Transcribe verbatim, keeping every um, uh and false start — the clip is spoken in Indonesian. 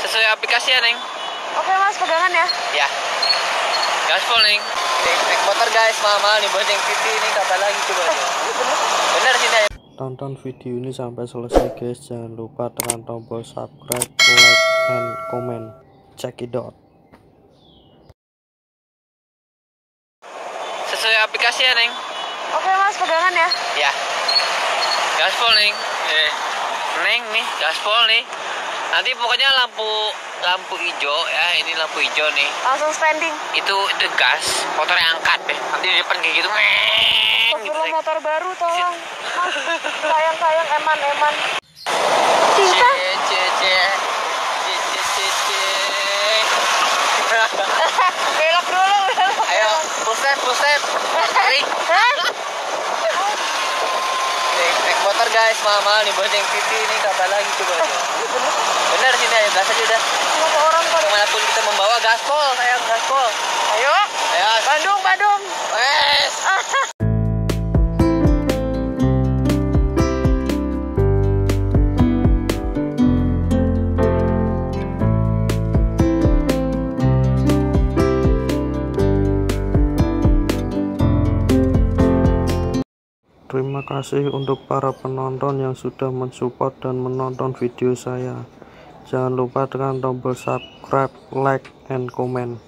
Sesuai aplikasi ya, Neng. Oke mas, pegangan ya. Ya. Gaspol, Neng. Naik motor guys, mahal nih bonceng pipi ini kapan lagi coba. Bener sini aja. Tonton video ini sampai selesai guys. Jangan lupa tekan tombol subscribe, like, and comment. Check it out. Sesuai aplikasi ya, Neng. Oke mas, pegangan ya. Ya. Gaspol, Neng. Eh. Neng nih, gaspol nih. Nanti pokoknya lampu lampu hijau ya, ini lampu hijau nih. Langsung standing. Itu itu gas, motornya angkat deh. Nanti di depan kayak gitu. Gitu, motor baru tolong. Mas, sayang-sayang eman-eman. Cinta. C C C C C C. Belok dulu, belok. Ayo, full step, full step. Tarik. Naik motor guys, mahal nih bonceng pipi ini kapan lagi coba. Bener sini aja, gas aja udah. Semua orang pada. Kemanapun kita membawa gaspol, sayang gaspol. Ayo. Ayo, Bandung, Bandung. wes. Terima kasih untuk para penonton yang sudah mensupport dan menonton video saya. Jangan lupa tekan tombol subscribe, like, and comment.